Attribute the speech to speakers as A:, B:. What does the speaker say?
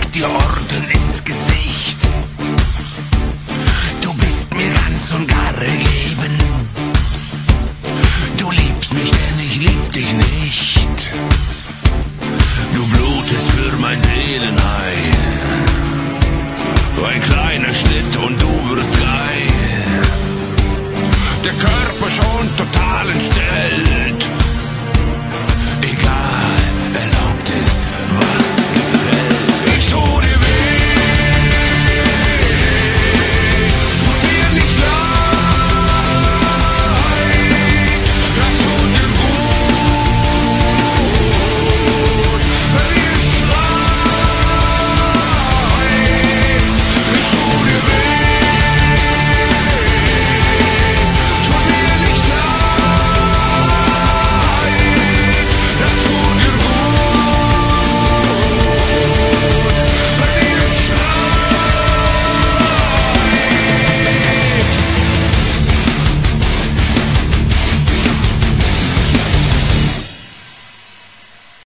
A: dir Orden ins Gesicht. Du bist mir ganz und gar ergeben. Du liebst mich, denn ich lieb dich nicht. Du blutest für mein Seelenheil. Ein kleiner Schnitt und du wirst geil. Der Körper schon total entstellt.